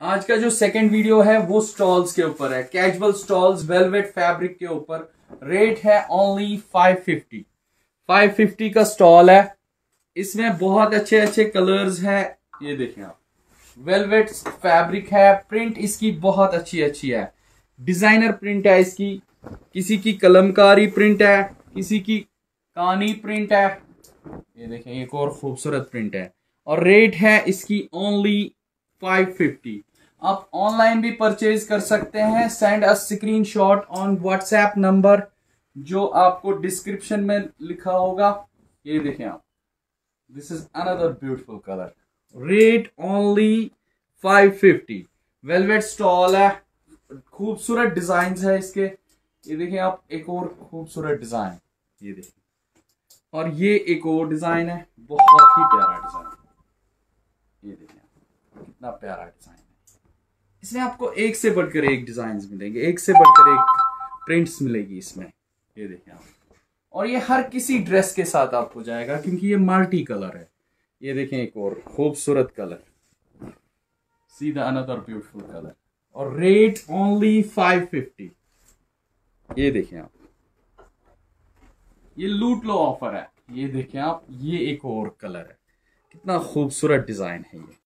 आज का जो सेकंड वीडियो है वो स्टॉल्स के ऊपर है, कैजुअल स्टॉल्स वेलवेट फैब्रिक के ऊपर। रेट है ओनली 550 का स्टॉल है। इसमें बहुत अच्छे अच्छे कलर्स हैं। ये देखें आप, वेलवेट फैब्रिक है, प्रिंट इसकी बहुत अच्छी अच्छी है, डिजाइनर प्रिंट है इसकी, किसी की कलमकारी प्रिंट है, किसी की कानी प्रिंट है। ये देखें एक और खूबसूरत प्रिंट है और रेट है इसकी ओनली 550। आप ऑनलाइन भी परचेज कर सकते हैं। Send a screenshot on WhatsApp number जो आपको डिस्क्रिप्शन में लिखा होगा। ये देखें आप, this is another beautiful colour. Rate only 550। Velvet stole है, खूबसूरत डिजाइन है इसके। ये देखें आप, एक और खूबसूरत डिजाइन, ये देखें, और ये एक और डिजाइन है, बहुत ही प्यारा डिजाइन। ये देखें कितना प्यारा डिजाइन है। इसमें आपको एक से बढ़कर एक डिजाइन मिलेंगे, एक से बढ़कर एक प्रिंट्स मिलेगी इसमें। ये देखें आप, और ये हर किसी ड्रेस के साथ आपको जाएगा क्योंकि ये मल्टी कलर है। ये देखें एक और खूबसूरत कलर, सीधा अनदर ब्यूटीफुल कलर, और रेट ओनली 550। ये देखें आप, ये लूट लो ऑफर है। ये देखें आप, ये एक और कलर है, कितना खूबसूरत डिजाइन है ये।